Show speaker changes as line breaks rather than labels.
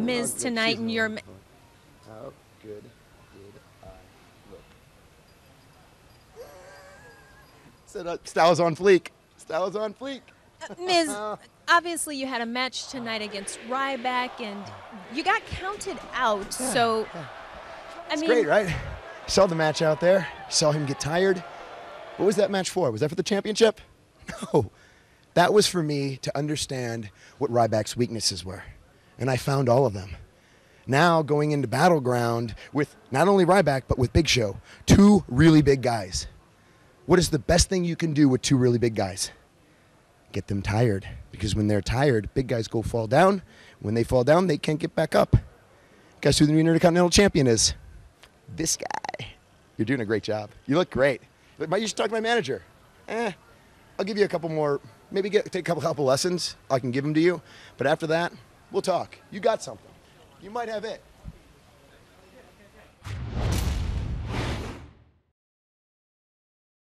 Miz tonight in your...
How good did I look? Said style's on fleek. Style's on fleek.
Miz, obviously you had a match tonight against Ryback, and you got counted out, so... I
It's
mean,
great, right? Saw the match out there. Saw him get tired. What was that match for? Was that for the championship? No. That was for me to understand what Ryback's weaknesses were. And I found all of them. Now going into Battleground with not only Ryback, but with Big Show. Two really big guys. What is the best thing you can do with two really big guys? Get them tired. Because when they're tired, big guys go fall down. When they fall down, they can't get back up. Guess who the new Intercontinental Champion is? This guy. You're doing a great job. You look great. You should talk to my manager. I'll give you a couple more, maybe take a couple lessons. I can give them to you. But after that, we'll talk. You got something. You might have it.